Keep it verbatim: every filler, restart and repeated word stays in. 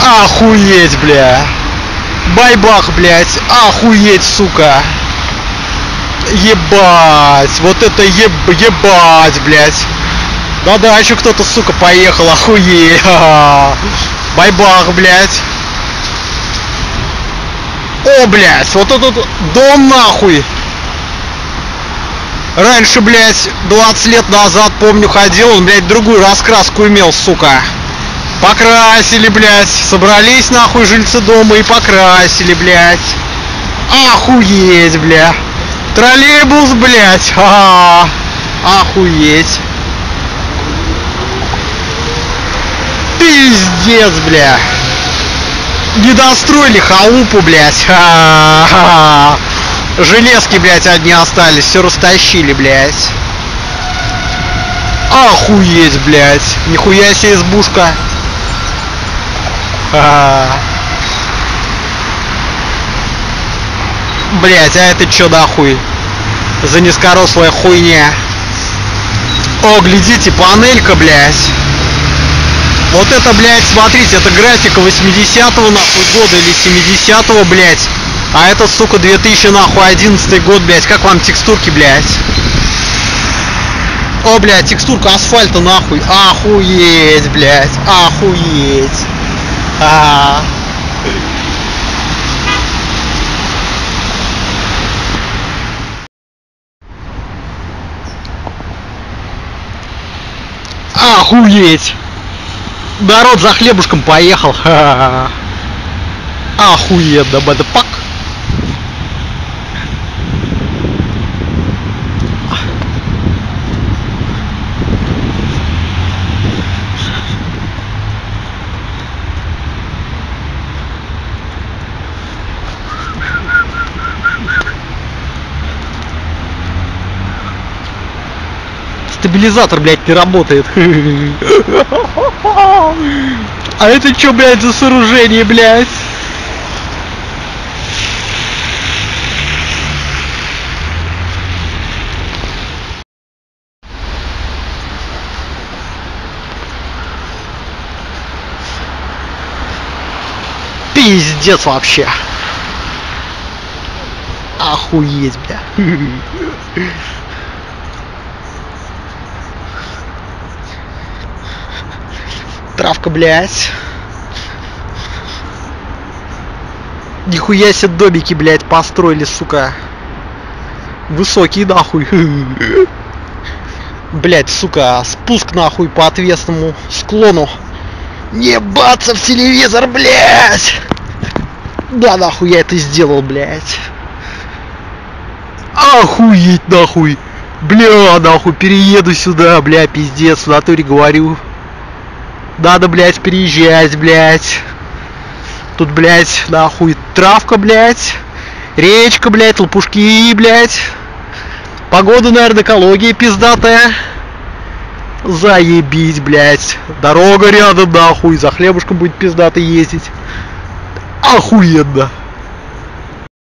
Охуеть, бля. Байбах, блядь. Охуеть, сука. Ебать. Вот это еб... ебать, блядь. Да-да, еще кто-то, сука, поехал. Охуеть. Байбах, блядь. О, блядь. Вот этот дом, нахуй. Раньше, блядь, двадцать лет назад, помню, ходил, он, блядь, другую раскраску имел, сука. Покрасили, блядь. Собрались, нахуй, жильцы дома и покрасили, блядь. Охуеть, бля. Троллейбус, блядь. А -а -а. Охуеть. Пиздец, бля. Не достроили халупу, блядь. А -а -а. Железки, блядь, одни остались. Все растащили, блядь. Охуеть, блядь. Нихуя себе избушка. А -а -а. Блять, а это чё нахуй за низкорослая хуйня? О, глядите, панелька, блять. Вот это, блять, смотрите, это графика восьмидесятого нахуй года или семидесятого, блять. А это, сука, две тысячи нахуй одиннадцатый год, блять. Как вам текстурки, блять? О, блять, текстурка асфальта нахуй. Охуеть, блять. Охуеть. А -а -а. Охуеть! Народ за хлебушком поехал. Ха-ха-ха. Охуеть, да бэдапак. Стабилизатор, блядь, не работает. А это что, блядь, за сооружение, блядь? Пиздец вообще. Охуеть, бля. Травка, блядь. Нихуя себе домики, блядь, построили, сука. Высокий, нахуй. Блядь, сука, спуск, нахуй, по отвесному склону. Не баться в телевизор, блядь. Да, нахуй, я это сделал, блядь. Охуеть, нахуй. Бля, нахуй, перееду сюда, бля, пиздец, в натуре говорю. Надо, блядь, переезжать, блядь. Тут, блядь, нахуй, травка, блядь. Речка, блядь, лопушки, блядь. Погода, наверное, экология пиздатая. Заебись, блядь. Дорога рядом, нахуй. За хлебушком будет пиздато ездить. Охуенно.